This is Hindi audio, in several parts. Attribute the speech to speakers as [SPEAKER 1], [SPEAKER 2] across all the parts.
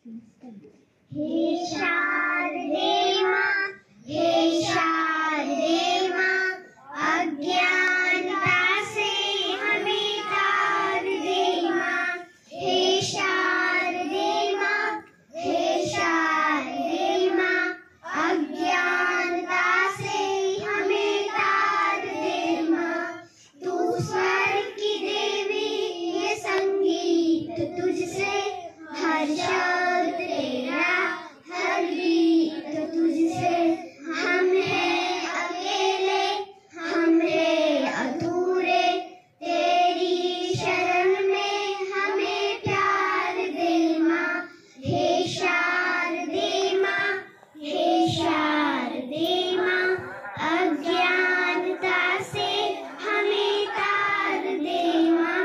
[SPEAKER 1] हे शारदे माँ, हे शारदे माँ, अज्ञानता से हमें तार दे माँ। हे शारदे माँ, हे शारदे माँ, अज्ञानता से हमें तार दे माँ। तू स्वर्ग की देवी, ये संगीत तुझसे, हर शब्द तेरा, हर गीत तुझसे। हम हैं अकेले, हम हैं अधूरे, तेरी शरण में हमें प्यार दे माँ। हे शारदे माँ, हे शारदे माँ, अज्ञानता से हमें तार दे माँ।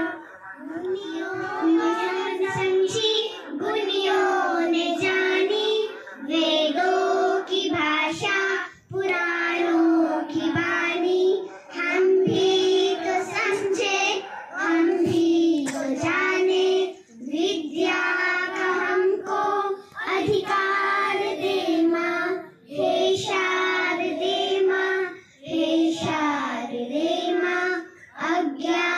[SPEAKER 1] समझी गुनियों ने जानी, वेदों की भाषा, पुराणों की वाणी। हम भी तो समझे, हम भी तो जाने, विद्या का हमको अधिकार दे माँ। हे शारदे माँ, हे शारदे माँ, अज्ञान